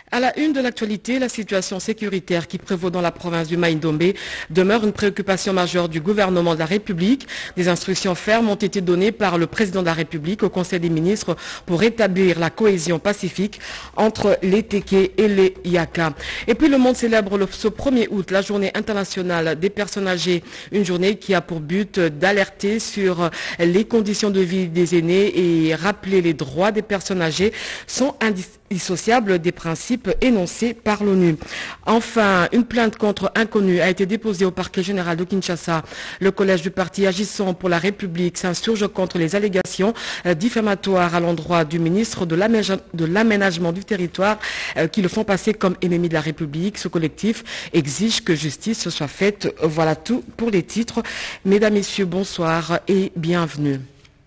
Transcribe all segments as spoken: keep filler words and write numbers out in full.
À la une de l'actualité, la situation sécuritaire qui prévaut dans la province du Maïndombe demeure une préoccupation majeure du gouvernement de la République. Des instructions fermes ont été données par le président de la République au Conseil des ministres pour rétablir la cohésion pacifique entre les Téké et les Yaka. Et puis le monde célèbre le, ce premier août la journée internationale des personnes âgées, une journée qui a pour but d'alerter sur les conditions de vie des aînés et rappeler les droits des personnes âgées sont indissociables des principes énoncés par l'ONU. Enfin, une plainte contre inconnu a été déposée au parquet général de Kinshasa. Le collège du parti agissant pour la République s'insurge contre les allégations diffamatoires à l'endroit du ministre de l'aménagement du territoire qui le font passer comme ennemi de la République. Ce collectif exige que justice soit faite. Voilà tout pour les titres. Mesdames, Messieurs, bonsoir et bienvenue.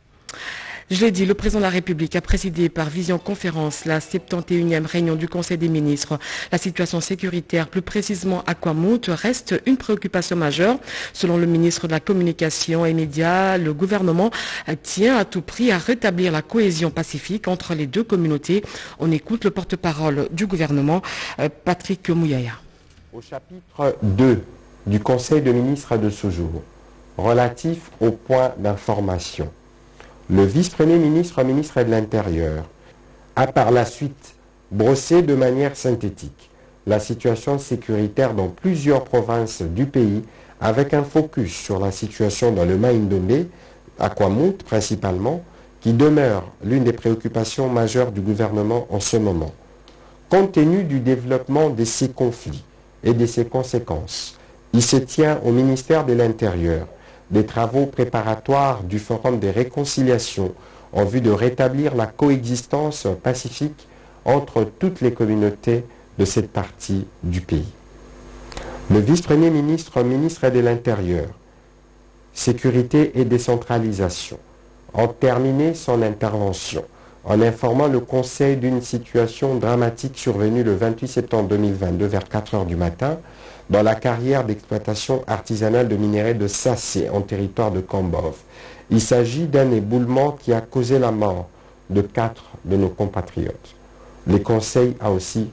Je l'ai dit, le président de la République a présidé par visioconférence la soixante et unième réunion du Conseil des ministres. La situation sécuritaire, plus précisément à Kwamouth, reste une préoccupation majeure. Selon le ministre de la Communication et Médias, le gouvernement tient à tout prix à rétablir la cohésion pacifique entre les deux communautés. On écoute le porte-parole du gouvernement, Patrick Mouyaya. Au chapitre deux du Conseil des ministres de ce jour, relatif au point d'information, le vice-premier ministre, ministre de l'Intérieur, a par la suite brossé de manière synthétique la situation sécuritaire dans plusieurs provinces du pays, avec un focus sur la situation dans le Maïndombe, à Kwamouth principalement, qui demeure l'une des préoccupations majeures du gouvernement en ce moment. Compte tenu du développement de ces conflits et de ses conséquences, il se tient au ministère de l'Intérieur des travaux préparatoires du Forum des réconciliations en vue de rétablir la coexistence pacifique entre toutes les communautés de cette partie du pays. Le vice-premier ministre, ministre de l'Intérieur, Sécurité et décentralisation, a terminé son intervention en informant le Conseil d'une situation dramatique survenue le vingt-huit septembre deux mille vingt-deux vers quatre heures du matin dans la carrière d'exploitation artisanale de minerais de Sassé en territoire de Kambov. Il s'agit d'un éboulement qui a causé la mort de quatre de nos compatriotes. Le Conseil a aussi...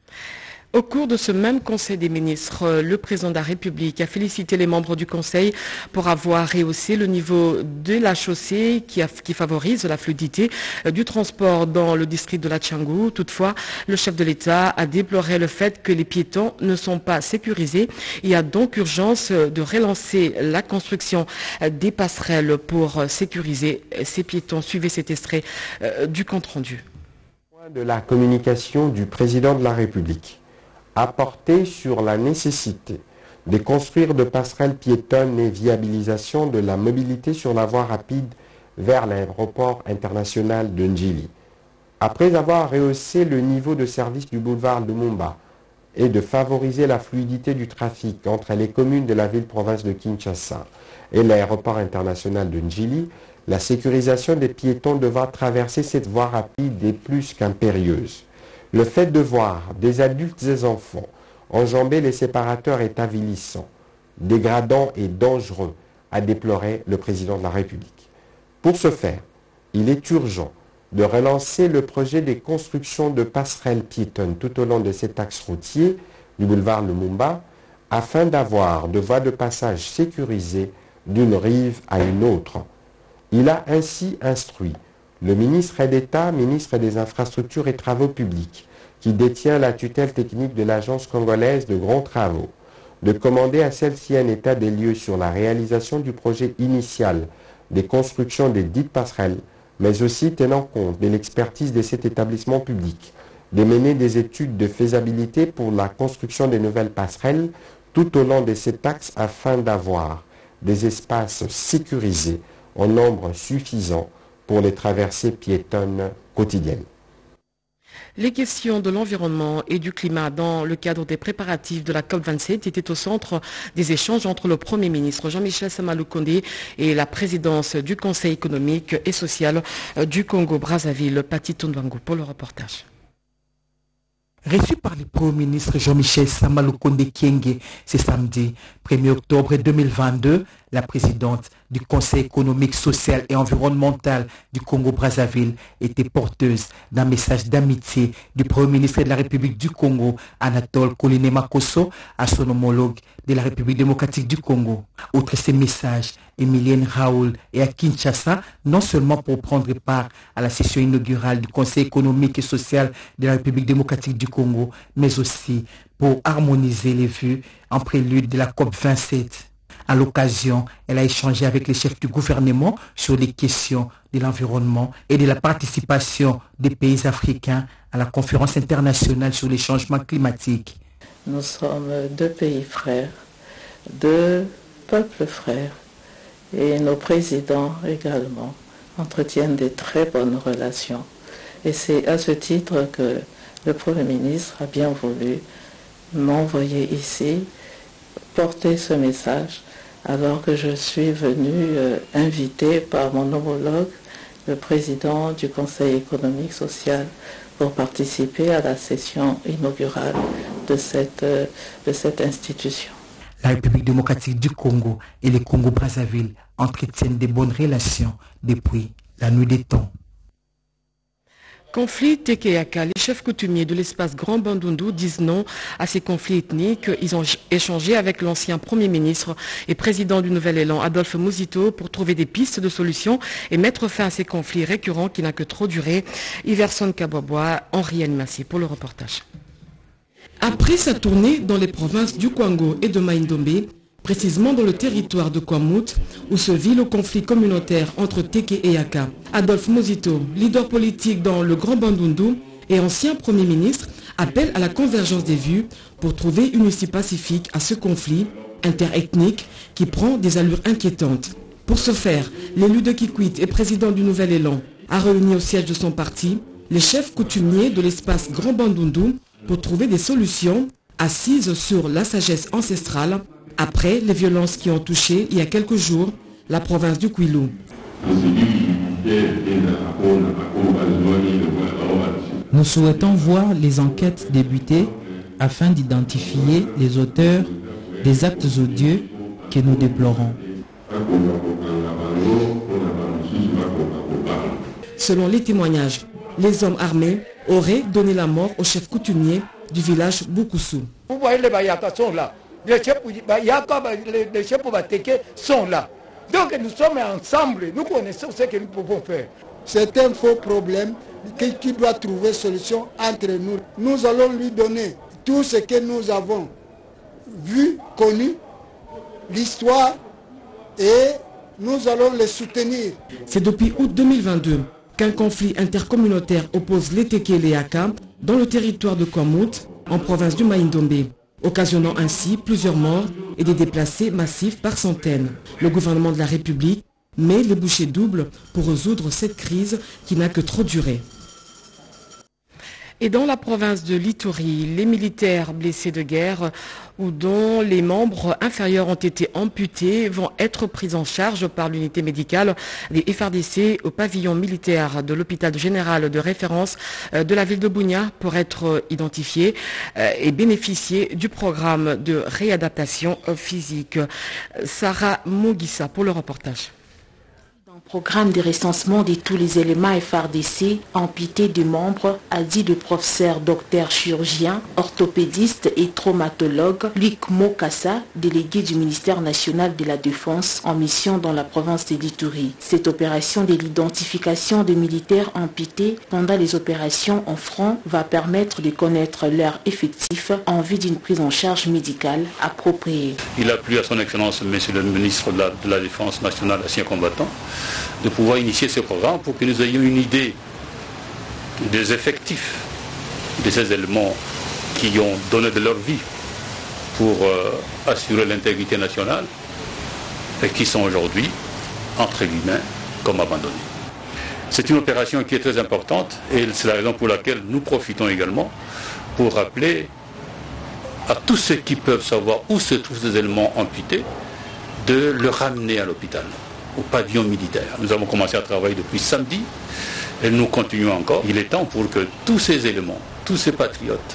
Au cours de ce même Conseil des ministres, le président de la République a félicité les membres du Conseil pour avoir rehaussé le niveau de la chaussée qui, a, qui favorise la fluidité du transport dans le district de la Tchangou. Toutefois, le chef de l'État a déploré le fait que les piétons ne sont pas sécurisés. Il y a donc urgence de relancer la construction des passerelles pour sécuriser ces piétons. Suivez cet extrait du compte-rendu. De la communication du président de la République a porté sur la nécessité de construire de passerelles piétonnes et viabilisation de la mobilité sur la voie rapide vers l'aéroport international de Ndjili. Après avoir rehaussé le niveau de service du boulevard Lumumba et de favoriser la fluidité du trafic entre les communes de la ville-province de Kinshasa et l'aéroport international de Ndjili, la sécurisation des piétons devant traverser cette voie rapide est plus qu'impérieuse. Le fait de voir des adultes et des enfants enjamber les séparateurs est avilissant, dégradant et dangereux, a déploré le président de la République. Pour ce faire, il est urgent de relancer le projet des constructions de passerelles piétonnes tout au long de cet axe routier du boulevard Lumumba afin d'avoir de voies de passage sécurisées d'une rive à une autre. Il a ainsi instruit le ministre d'État, ministre des Infrastructures et Travaux publics, qui détient la tutelle technique de l'Agence congolaise de grands travaux, de commander à celle-ci un état des lieux sur la réalisation du projet initial des constructions des dites passerelles, mais aussi tenant compte de l'expertise de cet établissement public, de mener des études de faisabilité pour la construction des nouvelles passerelles tout au long de cet axe afin d'avoir des espaces sécurisés en nombre suffisant pour les traversées piétonnes quotidiennes. Les questions de l'environnement et du climat dans le cadre des préparatifs de la COP vingt-sept étaient au centre des échanges entre le Premier ministre Jean-Michel Sama-Lukonde et la présidence du Conseil économique et social du Congo-Brazzaville, Pati Tondwango, pour le reportage. Reçu par le Premier ministre Jean-Michel Sama-Lukonde Kyenge ce samedi premier octobre deux mille vingt-deux, la présidente du Conseil économique, social et environnemental du Congo-Brazzaville était porteuse d'un message d'amitié du Premier ministre de la République du Congo, Anatole Koliné-Makosso, à son homologue de la République démocratique du Congo. Outre ces messages, Emilienne Raoul est à Kinshasa, non seulement pour prendre part à la session inaugurale du Conseil économique et social de la République démocratique du Congo, mais aussi pour harmoniser les vues en prélude de la COP vingt-sept. À l'occasion, elle a échangé avec les chefs du gouvernement sur les questions de l'environnement et de la participation des pays africains à la conférence internationale sur les changements climatiques. Nous sommes deux pays frères, deux peuples frères, et nos présidents également entretiennent de très bonnes relations. Et c'est à ce titre que le Premier ministre a bien voulu m'envoyer ici, porter ce message, alors que je suis venu euh, invité par mon homologue, le président du Conseil économique social, pour participer à la session inaugurale de cette, euh, de cette institution. La République démocratique du Congo et le Congo-Brazzaville entretiennent de bonnes relations depuis la nuit des temps. Conflit Tekeaka, les chefs coutumiers de l'espace Grand Bandundu disent non à ces conflits ethniques. Ils ont échangé avec l'ancien Premier ministre et président du Nouvel Élan, Adolphe Muzito, pour trouver des pistes de solutions et mettre fin à ces conflits récurrents qui n'ont que trop duré. Iverson Kabwabwa, Henri Animassi pour le reportage. Après sa tournée dans les provinces du Kwango et de Maïndombe, précisément dans le territoire de Kwamut, où se vit le conflit communautaire entre Teke et Yaka, Adolphe Muzito, leader politique dans le Grand Bandundu et ancien Premier ministre, appelle à la convergence des vues pour trouver une issue pacifique à ce conflit interethnique qui prend des allures inquiétantes. Pour ce faire, l'élu de Kikwit et président du Nouvel Élan a réuni au siège de son parti les chefs coutumiers de l'espace Grand Bandundu pour trouver des solutions assises sur la sagesse ancestrale après les violences qui ont touché il y a quelques jours la province du Kwilu. Nous souhaitons voir les enquêtes débuter afin d'identifier les auteurs des actes odieux que nous déplorons. Selon les témoignages, les hommes armés auraient donné la mort au chef coutumier du village Bukusu. Vous voyez, les Bayakas sont là. Les chefs Teke sont là. Donc nous sommes ensemble, nous connaissons ce que nous pouvons faire. C'est un faux problème qui doit trouver solution entre nous. Nous allons lui donner tout ce que nous avons vu, connu, l'histoire, et nous allons les soutenir. C'est depuis août deux mille vingt-deux qu'un conflit intercommunautaire oppose les Teke et les Yaka dans le territoire de Kwamut, en province du Maïndombe, occasionnant ainsi plusieurs morts et des déplacés massifs par centaines. Le gouvernement de la République met les bouchées doubles pour résoudre cette crise qui n'a que trop duré. Et dans la province de l'Ituri, les militaires blessés de guerre ou dont les membres inférieurs ont été amputés vont être pris en charge par l'unité médicale des F R D C au pavillon militaire de l'hôpital général de référence de la ville de Bunia pour être identifiés et bénéficier du programme de réadaptation physique. Sarah Mogissa pour le reportage. Programme de recensement de tous les éléments F R D C amputés de membres, a dit le professeur docteur chirurgien, orthopédiste et traumatologue Luc Mokassa, délégué du ministère national de la Défense en mission dans la province de l'Ituri. Cette opération de l'identification des militaires amputés pendant les opérations en front va permettre de connaître leur effectif en vue d'une prise en charge médicale appropriée. Il a plu à son excellence, monsieur le ministre de la, de la Défense nationale, ancien combattant, de pouvoir initier ce programme pour que nous ayons une idée des effectifs de ces éléments qui ont donné de leur vie pour euh, assurer l'intégrité nationale et qui sont aujourd'hui, entre guillemets, comme abandonnés. C'est une opération qui est très importante et c'est la raison pour laquelle nous profitons également pour rappeler à tous ceux qui peuvent savoir où se trouvent ces éléments amputés de le ramener à l'hôpital, au pavillon militaire. Nous avons commencé à travailler depuis samedi et nous continuons encore. Il est temps pour que tous ces éléments, tous ces patriotes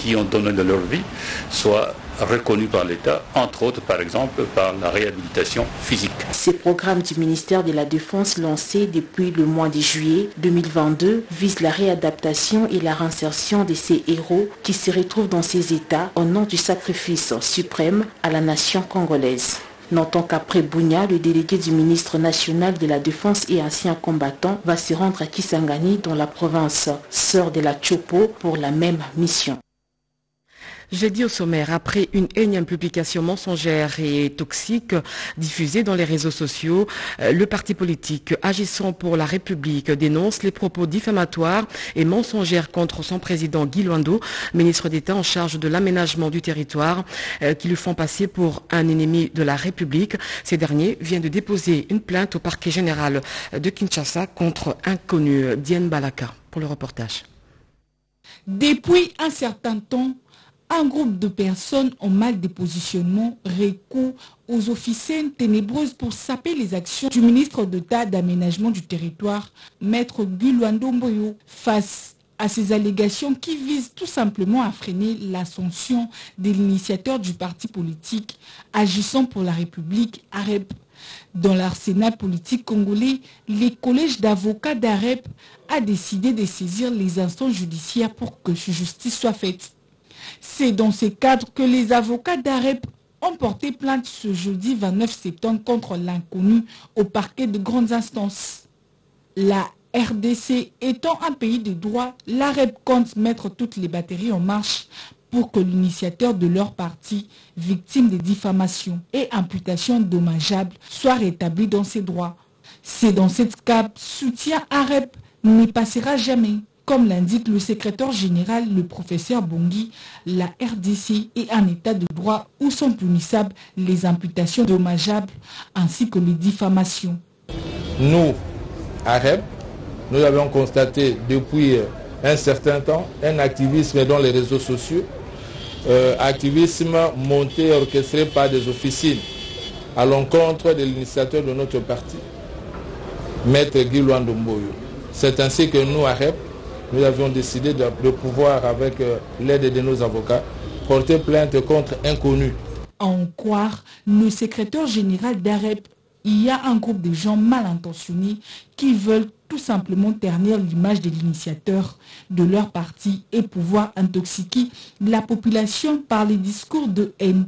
qui ont donné de leur vie soient reconnus par l'État, entre autres par exemple par la réhabilitation physique. Ces programmes du ministère de la Défense lancés depuis le mois de juillet deux mille vingt-deux visent la réadaptation et la réinsertion de ces héros qui se retrouvent dans ces états au nom du sacrifice suprême à la nation congolaise. Notons qu'après Bunia, le délégué du ministre national de la Défense et ancien combattant va se rendre à Kisangani dans la province sœur de la Chopo pour la même mission. J'ai dit au sommaire, après une énième publication mensongère et toxique diffusée dans les réseaux sociaux, le parti politique Agissons pour la République dénonce les propos diffamatoires et mensongères contre son président Guy Luando, ministre d'État en charge de l'aménagement du territoire, qui lui font passer pour un ennemi de la République. Ces derniers viennent de déposer une plainte au parquet général de Kinshasa contre inconnu. Diane Balaka pour le reportage. Depuis un certain temps, un groupe de personnes en mal de positionnement recourt aux officines ténébreuses pour saper les actions du ministre d'État d'aménagement du territoire, Maître Guy Luando Mboyo, face à ces allégations qui visent tout simplement à freiner l'ascension de l'initiateur du parti politique Agissons pour la République, A R E P. Dans l'arsenal politique congolais, le collège d'avocats d'A R E P a décidé de saisir les instances judiciaires pour que justice soit faite. C'est dans ce cadre que les avocats d'A R E P ont porté plainte ce jeudi vingt-neuf septembre contre l'inconnu au parquet de grandes instances. La R D C étant un pays de droit, l'A R E P compte mettre toutes les batteries en marche pour que l'initiateur de leur parti, victime de diffamations et imputations dommageables, soit rétabli dans ses droits. C'est dans cette cap, soutien A R E P ne passera jamais. Comme l'indique le secrétaire général, le professeur Bongi, la R D C est un état de droit où sont punissables les imputations dommageables ainsi que les diffamations. Nous, A R E P, nous avons constaté depuis un certain temps un activisme dans les réseaux sociaux, euh, activisme monté et orchestré par des officines à l'encontre de l'initiateur de notre parti, Maître Guy Luando Mboyo. C'est ainsi que nous, A R E P, nous avions décidé de, de pouvoir, avec euh, l'aide de nos avocats, porter plainte contre inconnus. À en croire le secrétaire général d'A R E P, il y a un groupe de gens mal intentionnés qui veulent tout simplement ternir l'image de l'initiateur de leur parti et pouvoir intoxiquer la population par les discours de haine.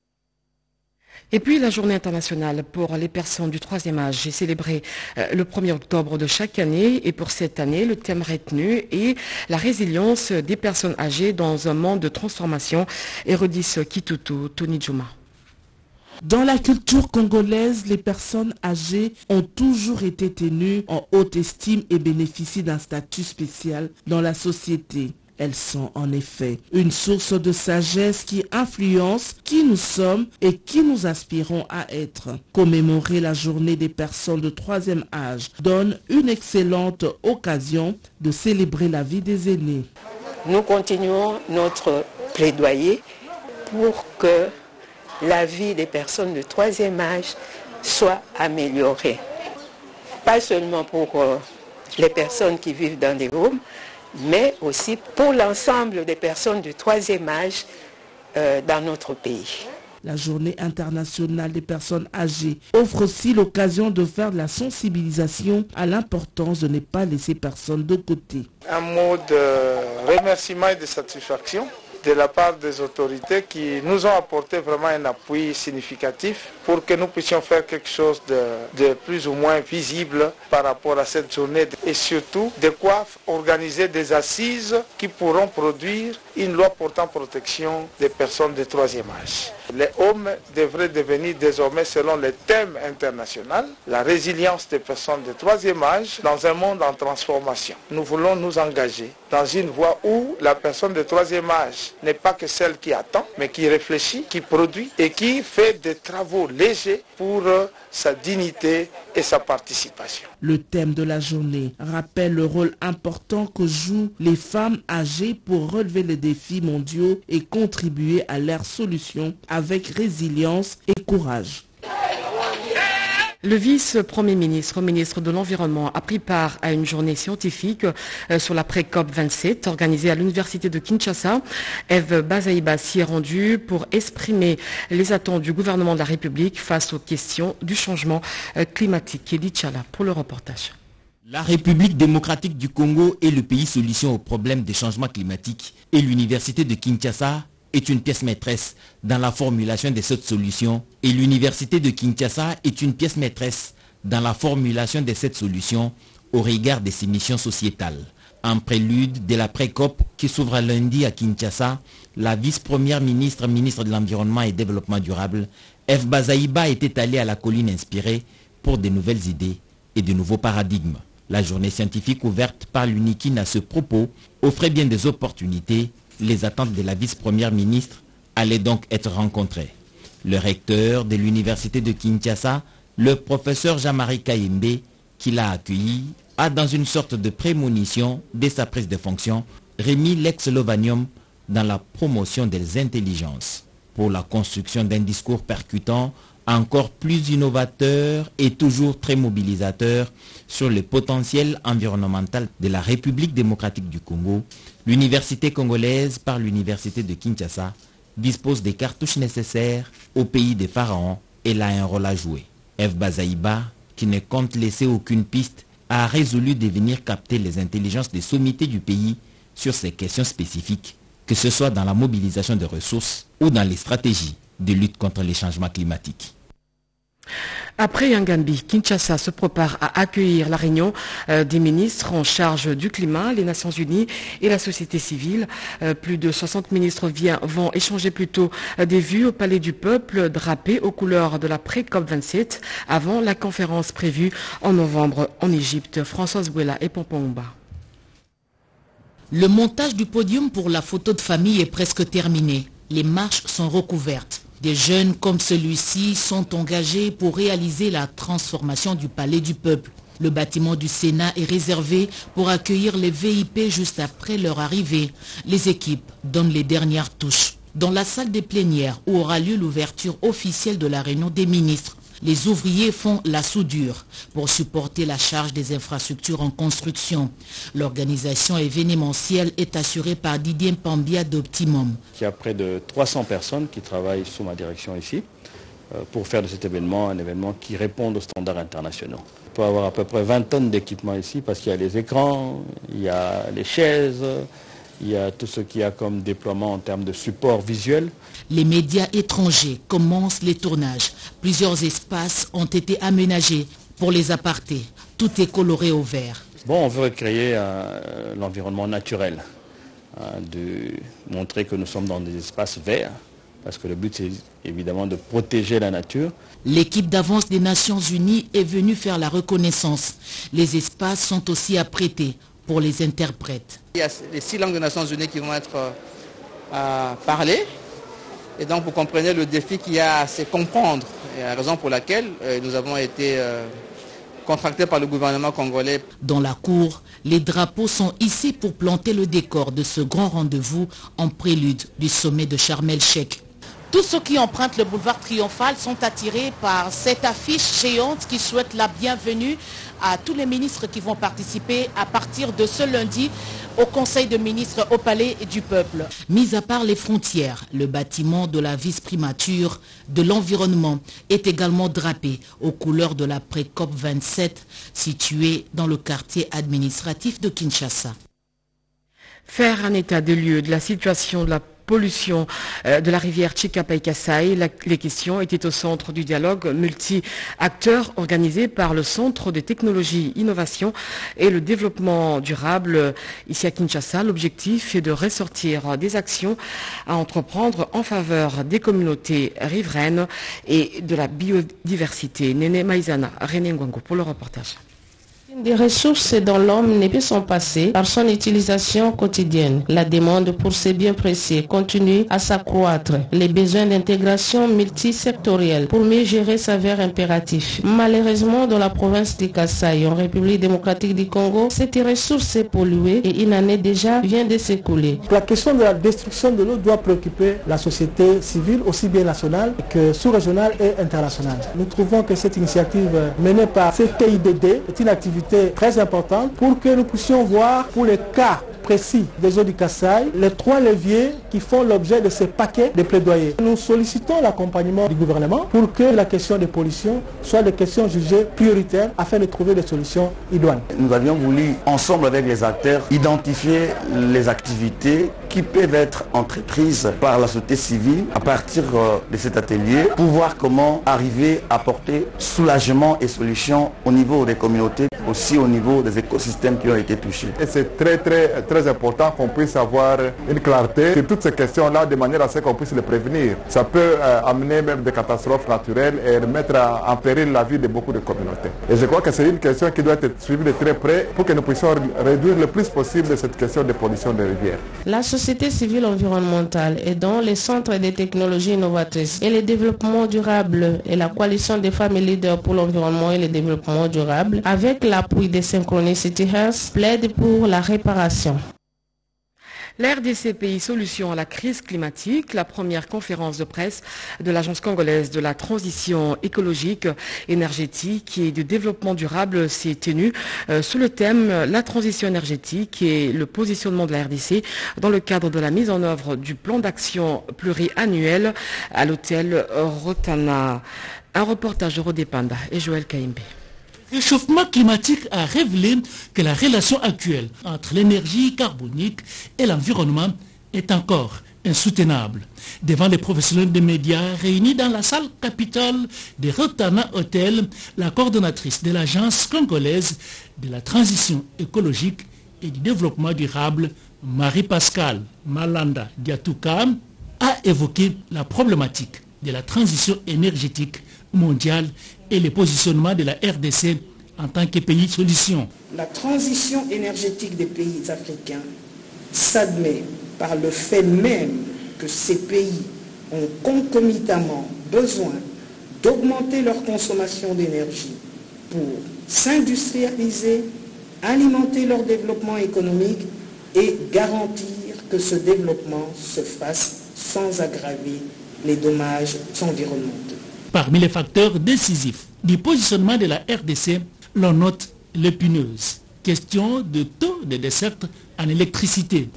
Et puis la journée internationale pour les personnes du troisième âge est célébrée le premier octobre de chaque année. Et pour cette année, le thème retenu est la résilience des personnes âgées dans un monde de transformation. Hérodis Kitutu, Tony Djouma. Dans la culture congolaise, les personnes âgées ont toujours été tenues en haute estime et bénéficient d'un statut spécial dans la société. Elles sont en effet une source de sagesse qui influence qui nous sommes et qui nous aspirons à être. Commémorer la journée des personnes de troisième âge donne une excellente occasion de célébrer la vie des aînés. Nous continuons notre plaidoyer pour que la vie des personnes de troisième âge soit améliorée. Pas seulement pour euh, les personnes qui vivent dans des homes, mais aussi pour l'ensemble des personnes du troisième âge euh, dans notre pays. La journée internationale des personnes âgées offre aussi l'occasion de faire de la sensibilisation à l'importance de ne pas laisser personne de côté. Un mot de remerciement et de satisfaction de la part des autorités qui nous ont apporté vraiment un appui significatif pour que nous puissions faire quelque chose de, de plus ou moins visible par rapport à cette journée et surtout de quoi organiser des assises qui pourront produire une loi portant protection des personnes de troisième âge. Les hommes devraient devenir désormais, selon les thèmes internationaux, la résilience des personnes de troisième âge dans un monde en transformation. Nous voulons nous engager dans une voie où la personne de troisième âge n'est pas que celle qui attend, mais qui réfléchit, qui produit et qui fait des travaux légers pour sa dignité et sa participation. Le thème de la journée rappelle le rôle important que jouent les femmes âgées pour relever les défis mondiaux et contribuer à leur solution avec résilience et courage. Le vice-premier ministre, ministre de l'Environnement, a pris part à une journée scientifique sur la pré-C O P vingt-sept organisée à l'université de Kinshasa. Eve Bazaïba s'y est rendue pour exprimer les attentes du gouvernement de la République face aux questions du changement climatique. Elie Tchala pour le reportage. La République démocratique du Congo est le pays solution au problème des changements climatiques et l'université de Kinshasa est une pièce maîtresse dans la formulation de cette solution et l'université de Kinshasa est une pièce maîtresse dans la formulation de cette solution au regard de ses missions sociétales. En prélude de la pré-C O P qui s'ouvre lundi à Kinshasa, la vice-première ministre, ministre de l'Environnement et Développement durable, Eve Bazaïba était allée à la colline inspirée pour de nouvelles idées et de nouveaux paradigmes. La journée scientifique ouverte par l'UNIKIN à ce propos offrait bien des opportunités. Les attentes de la vice-première ministre allaient donc être rencontrées. Le recteur de l'université de Kinshasa, le professeur Jean-Marie Kayembe, qui l'a accueilli, a dans une sorte de prémonition dès sa prise de fonction, remis l'ex-Lovanium dans la promotion des intelligences pour la construction d'un discours percutant, encore plus innovateur et toujours très mobilisateur sur le potentiel environnemental de la République démocratique du Congo. L'université congolaise, par l'université de Kinshasa, dispose des cartouches nécessaires au pays des pharaons et elle a un rôle à jouer. Eve Bazaïba, qui ne compte laisser aucune piste, a résolu de venir capter les intelligences des sommités du pays sur ces questions spécifiques, que ce soit dans la mobilisation de ressources ou dans les stratégies de lutte contre les changements climatiques. Après Yangambi, Kinshasa se prépare à accueillir la réunion euh, des ministres en charge du climat, les Nations Unies et la société civile. Euh, plus de soixante ministres vient, vont échanger plutôt euh, des vues au Palais du Peuple, drapés aux couleurs de la pré-C O P vingt-sept, avant la conférence prévue en novembre en Égypte. Françoise Bouela et Pompomba. Le montage du podium pour la photo de famille est presque terminé. Les marches sont recouvertes. Des jeunes comme celui-ci sont engagés pour réaliser la transformation du Palais du Peuple. Le bâtiment du Sénat est réservé pour accueillir les V I P juste après leur arrivée. Les équipes donnent les dernières touches. Dans la salle des plénières où aura lieu l'ouverture officielle de la réunion des ministres, les ouvriers font la soudure pour supporter la charge des infrastructures en construction. L'organisation événementielle est assurée par Didier Pambia d'Optimum. Il y a près de trois cents personnes qui travaillent sous ma direction ici pour faire de cet événement un événement qui réponde aux standards internationaux. On peut avoir à peu près vingt tonnes d'équipement ici parce qu'il y a les écrans, il y a les chaises, il y a tout ce qu'il y a comme déploiement en termes de support visuel. Les médias étrangers commencent les tournages. Plusieurs espaces ont été aménagés pour les apartés. Tout est coloré au vert. Bon, on veut recréer euh, l'environnement naturel, hein, de montrer que nous sommes dans des espaces verts, parce que le but c'est évidemment de protéger la nature. L'équipe d'avance des Nations Unies est venue faire la reconnaissance. Les espaces sont aussi apprêtés pour les interprètes. Il y a les six langues des Nations Unies qui vont être euh, parlées. Et donc vous comprenez le défi qu'il y a, c'est comprendre. Et la raison pour laquelle euh, nous avons été euh, contractés par le gouvernement congolais. Dans la cour, les drapeaux sont hissés pour planter le décor de ce grand rendez-vous en prélude du sommet de Sharm el-Sheikh. Tous ceux qui empruntent le boulevard Triomphal sont attirés par cette affiche géante qui souhaite la bienvenue à tous les ministres qui vont participer à partir de ce lundi au Conseil de ministres au Palais du Peuple. Mis à part les frontières, le bâtiment de la vice-primature de l'environnement est également drapé aux couleurs de la pré-C O P vingt-sept situé dans le quartier administratif de Kinshasa. Faire un état des lieux de la situation de la pollution de la rivière Chikapa-Kasai. Les questions étaient au centre du dialogue multi-acteurs organisé par le Centre de technologie, innovation et le développement durable ici à Kinshasa. L'objectif est de ressortir des actions à entreprendre en faveur des communautés riveraines et de la biodiversité. Néné Maïzana, René Ngwango pour le reportage. Des ressources dont l'homme ne peut s'en passer par son utilisation quotidienne. La demande pour ces biens précieux continue à s'accroître. Les besoins d'intégration multisectorielle pour mieux gérer s'avèrent impératifs. Malheureusement, dans la province de Kasaï, en République démocratique du Congo, cette ressource est polluée et une année déjà vient de s'écouler. La question de la destruction de l'eau doit préoccuper la société civile, aussi bien nationale que sous-régionale et internationale. Nous trouvons que cette initiative menée par C T I D D est une activité très importante pour que nous puissions voir pour les cas précis des eaux du Kasaï les trois leviers qui font l'objet de ces paquets de plaidoyers. Nous sollicitons l'accompagnement du gouvernement pour que la question des pollutions soit des questions jugées prioritaires afin de trouver des solutions idoines. Nous avions voulu, ensemble avec les acteurs, identifier les activités qui peuvent être entreprises par la société civile à partir de cet atelier pour voir comment arriver à apporter soulagement et solutions au niveau des communautés, aussi au niveau des écosystèmes qui ont été touchés. Et c'est très très très important qu'on puisse avoir une clarté sur toutes ces questions-là de manière à ce qu'on puisse les prévenir. Ça peut euh, amener même des catastrophes naturelles et mettre en péril la vie de beaucoup de communautés. Et je crois que c'est une question qui doit être suivie de très près pour que nous puissions réduire le plus possible cette question de pollution des rivières. La société civile environnementale est dans les centres des technologies innovatrices et le développement durable et la coalition des femmes leaders pour l'environnement et le développement durable, avec l'appui des Synchronicity Health, plaide pour la réparation. La R D C Pays Solutions à la crise climatique, la première conférence de presse de l'Agence congolaise de la transition écologique, énergétique et du développement durable s'est tenue euh, sous le thème la transition énergétique et le positionnement de la R D C dans le cadre de la mise en œuvre du plan d'action pluriannuel à l'hôtel Rotana. Un reportage de Rodé Panda et Joël Kaimbe. Le réchauffement climatique a révélé que la relation actuelle entre l'énergie carbonique et l'environnement est encore insoutenable. Devant les professionnels des médias réunis dans la salle capitale de Rotana Hotel, la coordonnatrice de l'Agence congolaise de la transition écologique et du développement durable, Marie-Pascale Malanda Diatouka, a évoqué la problématique de la transition énergétique mondiale et le positionnement de la R D C en tant que pays solution. La transition énergétique des pays africains s'admet par le fait même que ces pays ont concomitamment besoin d'augmenter leur consommation d'énergie pour s'industrialiser, alimenter leur développement économique et garantir que ce développement se fasse sans aggraver les dommages environnementaux. Parmi les facteurs décisifs du positionnement de la R D C, l'on note l'épineuse question de taux de desserte en électricité.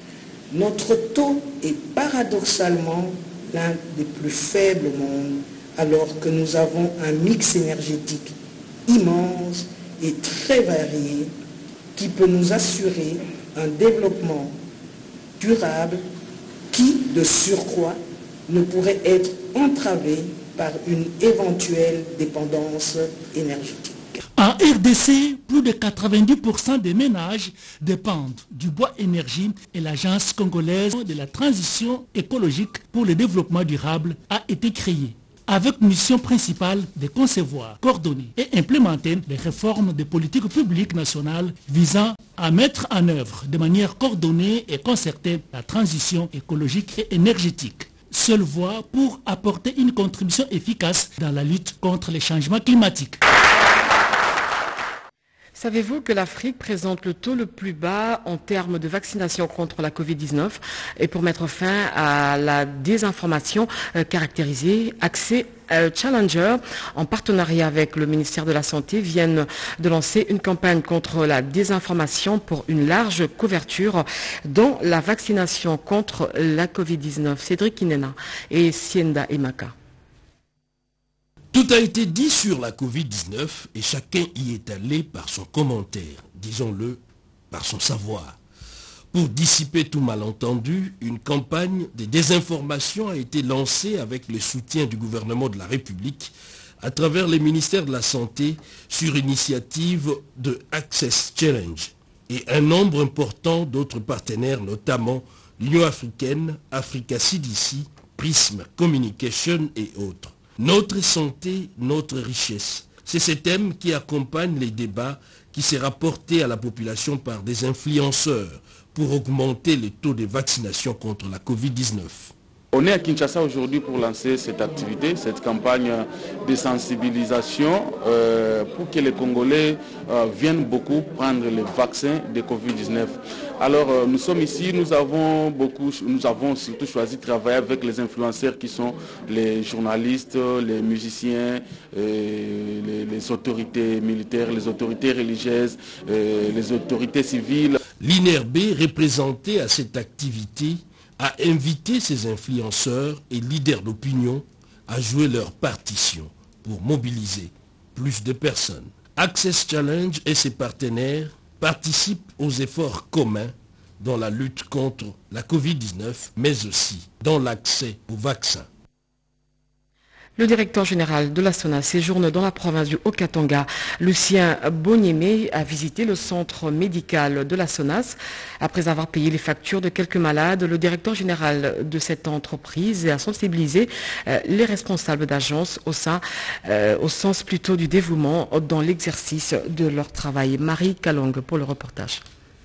Notre taux est paradoxalement l'un des plus faibles au monde, alors que nous avons un mix énergétique immense et très varié qui peut nous assurer un développement durable qui, de surcroît, ne pourrait être entravé par une éventuelle dépendance énergétique. En R D C, plus de quatre-vingt-dix pour cent des ménages dépendent du bois énergie et l'Agence congolaise de la transition écologique pour le développement durable a été créée, avec mission principale de concevoir, coordonner et implémenter les réformes des politiques publiques nationales visant à mettre en œuvre de manière coordonnée et concertée la transition écologique et énergétique. Seule voie pour apporter une contribution efficace dans la lutte contre les changements climatiques. Savez-vous que l'Afrique présente le taux le plus bas en termes de vaccination contre la covid dix-neuf et pour mettre fin à la désinformation euh, caractérisée, Accès euh, Challenger, en partenariat avec le ministère de la Santé, viennent de lancer une campagne contre la désinformation pour une large couverture dans la vaccination contre la covid dix-neuf. Cédric Inena et Sienda Emaka. Tout a été dit sur la covid dix-neuf et chacun y est allé par son commentaire, disons-le, par son savoir. Pour dissiper tout malentendu, une campagne de désinformation a été lancée avec le soutien du gouvernement de la République à travers les ministères de la Santé sur initiative de Access Challenge et un nombre important d'autres partenaires, notamment l'Union africaine, Africa C D C, Prism Communication et autres. Notre santé, notre richesse. C'est ce thème qui accompagne les débats qui sera portée à la population par des influenceurs pour augmenter le taux de vaccination contre la covid dix-neuf. On est à Kinshasa aujourd'hui pour lancer cette activité, cette campagne de sensibilisation euh, pour que les Congolais euh, viennent beaucoup prendre les vaccins de covid dix-neuf. Alors euh, nous sommes ici, nous avons beaucoup, nous avons surtout choisi de travailler avec les influenceurs qui sont les journalistes, les musiciens, euh, les, les autorités militaires, les autorités religieuses, euh, les autorités civiles. L'I N R B, représenté à cette activité, a invité ses influenceurs et leaders d'opinion à jouer leur partition pour mobiliser plus de personnes. Access Challenge et ses partenaires participent aux efforts communs dans la lutte contre la covid dix-neuf, mais aussi dans l'accès aux vaccins. Le directeur général de la SONAS séjourne dans la province du Haut-Katanga. Lucien Bonyeme a visité le centre médical de la SONAS. Après avoir payé les factures de quelques malades, le directeur général de cette entreprise a sensibilisé euh, les responsables d'agences au, sein, euh, au sens plutôt du dévouement dans l'exercice de leur travail. Marie Kalong pour le reportage.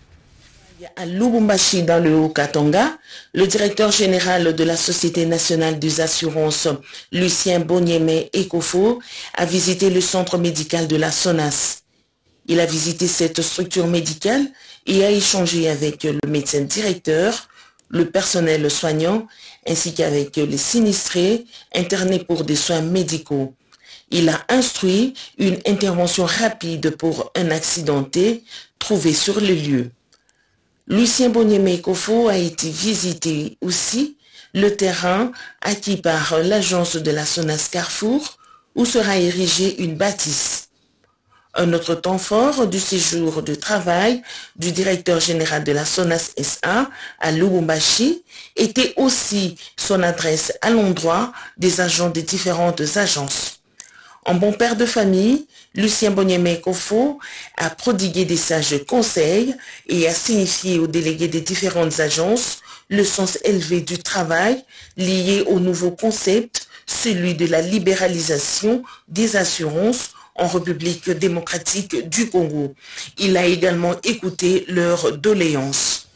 À Lubumbashi, dans le Haut-Katanga, le directeur général de la Société nationale des assurances, Lucien Bonyeme Ekofo, a visité le centre médical de la SONAS. Il a visité cette structure médicale et a échangé avec le médecin directeur, le personnel soignant, ainsi qu'avec les sinistrés internés pour des soins médicaux. Il a instruit une intervention rapide pour un accidenté trouvé sur le lieu. Lucien Bonyeme Ekofo a été visiter aussi le terrain acquis par l'agence de la SONAS Carrefour où sera érigée une bâtisse. Un autre temps fort du séjour de travail du directeur général de la SONAS S A à Lubumbashi était aussi son adresse à l'endroit des agents des différentes agences. En bon père de famille, Lucien Bonyeme Ekofo a prodigué des sages conseils et a signifié aux délégués des différentes agences le sens élevé du travail lié au nouveau concept, celui de la libéralisation des assurances en République démocratique du Congo. Il a également écouté leurs doléances.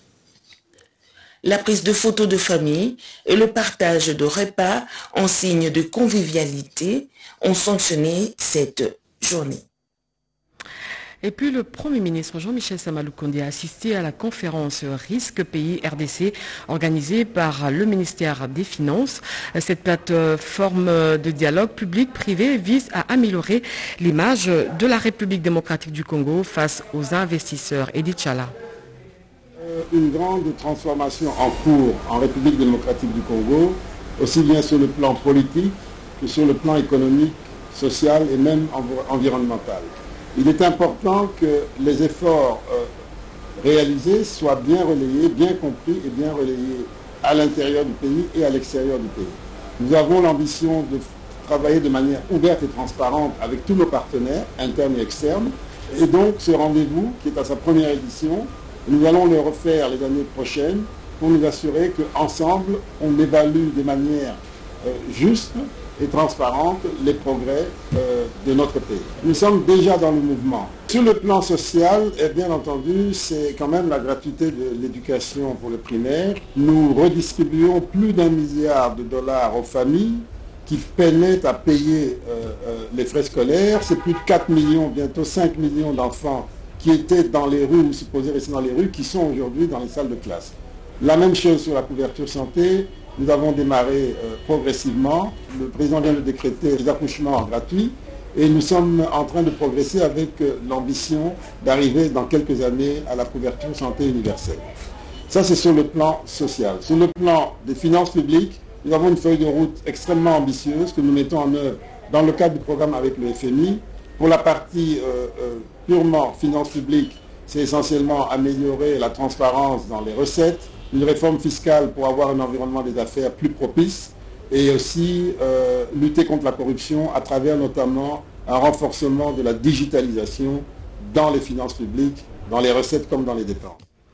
La prise de photos de famille et le partage de repas en signe de convivialité ont sanctionné cette journée. Et puis le Premier ministre Jean-Michel Samaloukonde a assisté à la conférence Risque Pays R D C organisée par le ministère des Finances. Cette plateforme de dialogue public-privé vise à améliorer l'image de la République démocratique du Congo face aux investisseurs. Edith Chala. Une grande transformation en cours en République démocratique du Congo, aussi bien sur le plan politique que sur le plan économique, social et même environnemental. Il est important que les efforts euh, réalisés soient bien relayés, bien compris et bien relayés à l'intérieur du pays et à l'extérieur du pays. Nous avons l'ambition de travailler de manière ouverte et transparente avec tous nos partenaires, internes et externes. Et donc ce rendez-vous, qui est à sa première édition, nous allons le refaire les années prochaines pour nous assurer qu'ensemble, on évalue de manière euh, juste et transparente les progrès euh, de notre pays. Nous sommes déjà dans le mouvement. Sur le plan social, et bien entendu, c'est quand même la gratuité de l'éducation pour le primaire. Nous redistribuons plus d'un milliard de dollars aux familles qui peinaient à payer euh, euh, les frais scolaires. C'est plus de quatre millions, bientôt cinq millions d'enfants qui étaient dans les rues ou supposés rester dans les rues, qui sont aujourd'hui dans les salles de classe. La même chose sur la couverture santé. Nous avons démarré euh, progressivement. Le président vient de décréter les accouchements gratuits et nous sommes en train de progresser avec euh, l'ambition d'arriver dans quelques années à la couverture santé universelle. Ça, c'est sur le plan social. Sur le plan des finances publiques, nous avons une feuille de route extrêmement ambitieuse que nous mettons en œuvre dans le cadre du programme avec le F M I. Pour la partie euh, euh, purement finances publiques, c'est essentiellement améliorer la transparence dans les recettes, une réforme fiscale pour avoir un environnement des affaires plus propice et aussi euh, lutter contre la corruption à travers notamment un renforcement de la digitalisation dans les finances publiques, dans les recettes comme dans les dépenses.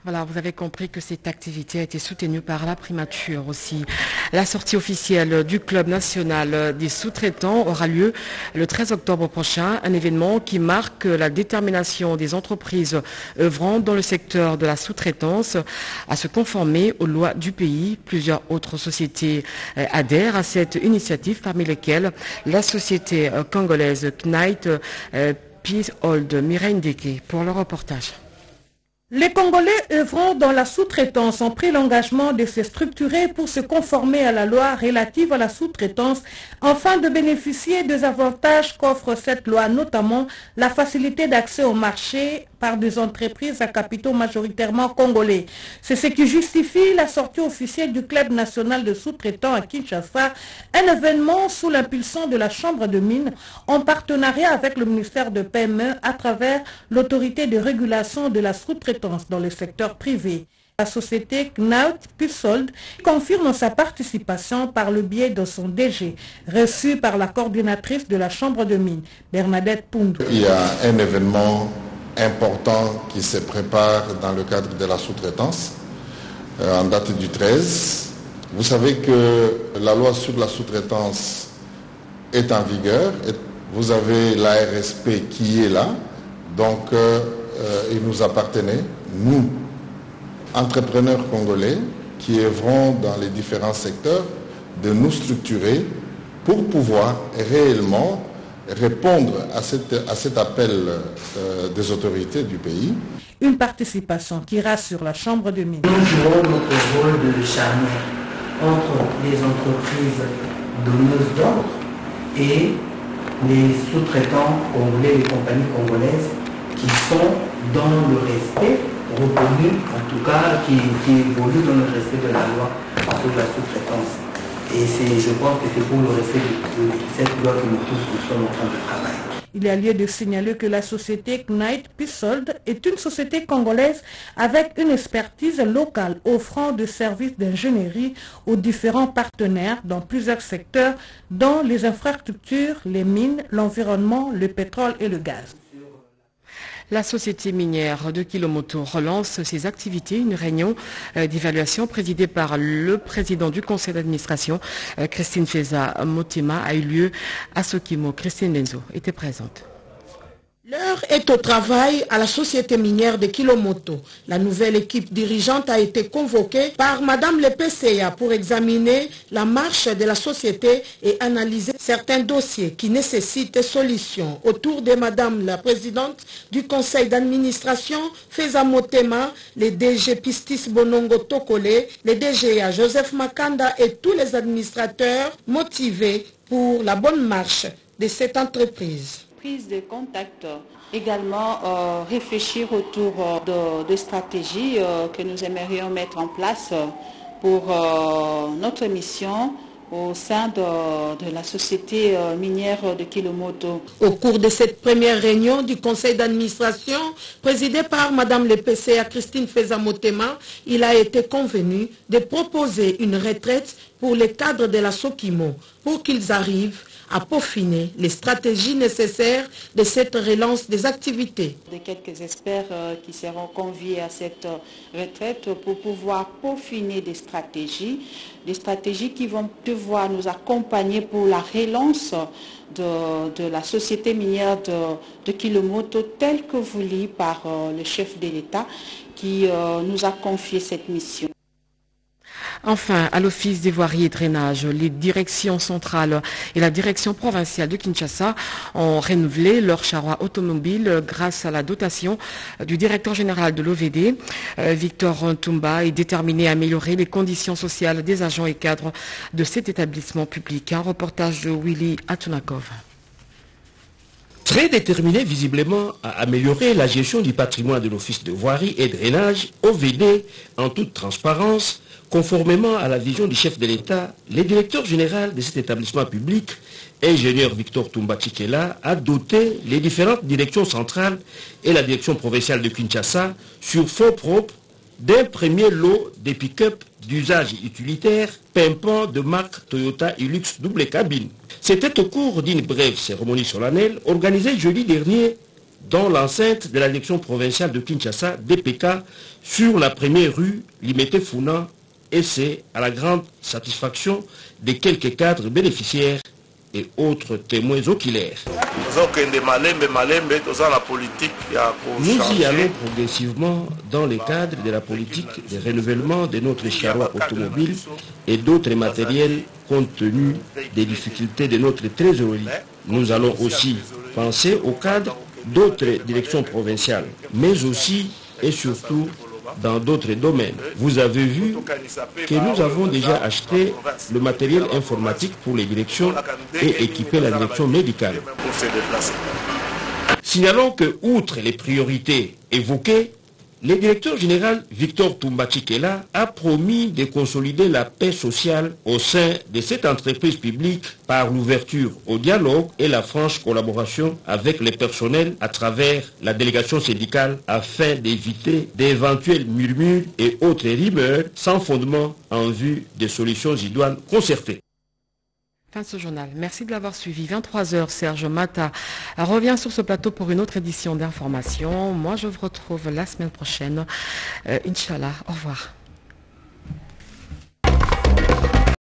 Voilà, vous avez compris que cette activité a été soutenue par la primature aussi. La sortie officielle du Club national des sous-traitants aura lieu le treize octobre prochain, un événement qui marque la détermination des entreprises œuvrant dans le secteur de la sous-traitance à se conformer aux lois du pays. Plusieurs autres sociétés adhèrent à cette initiative, parmi lesquelles la société congolaise Knight Peacehold. Mireille Ndeke pour le reportage. Les Congolais œuvrant dans la sous-traitance ont pris l'engagement de se structurer pour se conformer à la loi relative à la sous-traitance afin de bénéficier des avantages qu'offre cette loi, notamment la facilité d'accès au marché par des entreprises à capitaux majoritairement congolais. C'est ce qui justifie la sortie officielle du Club national de sous-traitants à Kinshasa, un événement sous l'impulsion de la Chambre de mines en partenariat avec le ministère de P M E à travers l'autorité de régulation de la sous-traitance dans le secteur privé. La société Knight Peacehold confirme sa participation par le biais de son D G, reçu par la coordinatrice de la Chambre de mines, Bernadette Poundou. Il y a un événement important qui se prépare dans le cadre de la sous-traitance, euh, en date du treize. Vous savez que la loi sur la sous-traitance est en vigueur. Et vous avez l'A R S P qui est là. Donc, euh, euh, il nous appartenait, nous, entrepreneurs congolais, qui œuvrons dans les différents secteurs, de nous structurer pour pouvoir réellement répondre à, cette, à cet appel euh, des autorités du pays. Une participation qui rassure la Chambre de mines. Nous jouons notre rôle de charnière entre les entreprises donneuses d'ordre et les sous-traitants congolais, les compagnies congolaises qui sont dans le respect reconnu, en tout cas qui, qui évoluent dans le respect de la loi sur la sous-traitance. Et je pense que c'est pour le respect de, de cette loi que nous tous nous sommes en train de travailler. Il y a lieu de signaler que la société Knight Peacehold est une société congolaise avec une expertise locale offrant des services d'ingénierie aux différents partenaires dans plusieurs secteurs, dont les infrastructures, les mines, l'environnement, le pétrole et le gaz. La société minière de Kilomoto relance ses activités. Une réunion d'évaluation présidée par le président du conseil d'administration, Christine Feza Motema, a eu lieu à Sokimo. Christine Benzo était présente. L'heure est au travail à la société minière de Kilomoto. La nouvelle équipe dirigeante a été convoquée par Madame le P C A pour examiner la marche de la société et analyser certains dossiers qui nécessitent solution. Autour de Madame la présidente du conseil d'administration, Feza Motema, les D G Pistis Bonongo Tokole, les D G A Joseph Makanda et tous les administrateurs motivés pour la bonne marche de cette entreprise. Prise de contact, également euh, réfléchir autour euh, de, de stratégies euh, que nous aimerions mettre en place pour euh, notre mission au sein de, de la société euh, minière de Kilomoto. Au cours de cette première réunion du conseil d'administration, présidée par Madame le P C A Christine Feza Motema, il a été convenu de proposer une retraite pour les cadres de la Sokimo pour qu'ils arrivent à peaufiner les stratégies nécessaires de cette relance des activités. De quelques experts euh, qui seront conviés à cette euh, retraite pour pouvoir peaufiner des stratégies, des stratégies qui vont devoir nous accompagner pour la relance de, de la société minière de, de Kilomoto telle que voulue par euh, le chef de l'État qui euh, nous a confié cette mission. Enfin, à l'Office des voiries et drainage, les directions centrales et la direction provinciale de Kinshasa ont renouvelé leur charroi automobile grâce à la dotation du directeur général de l'O V D. Victor Ntumba est déterminé à améliorer les conditions sociales des agents et cadres de cet établissement public. Un reportage de Willy Atunakov. Très déterminé visiblement à améliorer la gestion du patrimoine de l'Office de voirie et drainage, O V D, en toute transparence, conformément à la vision du chef de l'État, le directeur général de cet établissement public, ingénieur Victor Ntumba Tshikela, a doté les différentes directions centrales et la direction provinciale de Kinshasa sur fonds propres d'un premier lot des pick-up d'usage utilitaire pimpant de marque Toyota Hilux double cabine. C'était au cours d'une brève cérémonie solennelle organisée jeudi dernier dans l'enceinte de la direction provinciale de Kinshasa, D P K, sur la première rue Limete Funa, et c'est à la grande satisfaction des quelques cadres bénéficiaires et autres témoins oculaires. Nous y allons progressivement dans le cadre de la politique de renouvellement de notre charroi automobile et d'autres matériels compte tenu des difficultés de notre trésorerie. Nous allons aussi penser au cadre d'autres directions provinciales, mais aussi et surtout dans d'autres domaines. Vous avez vu que nous avons déjà acheté le matériel informatique pour les directions et équipé la direction médicale. Signalons que, outre les priorités évoquées, le directeur général Victor Toumbachikela a promis de consolider la paix sociale au sein de cette entreprise publique par l'ouverture au dialogue et la franche collaboration avec les personnels à travers la délégation syndicale afin d'éviter d'éventuels murmures et autres rumeurs sans fondement en vue des solutions idoines concertées. Fin de ce journal. Merci de l'avoir suivi. vingt-trois heures, Serge Mata revient sur ce plateau pour une autre édition d'information. Moi, je vous retrouve la semaine prochaine. Euh, Inch'Allah. Au revoir.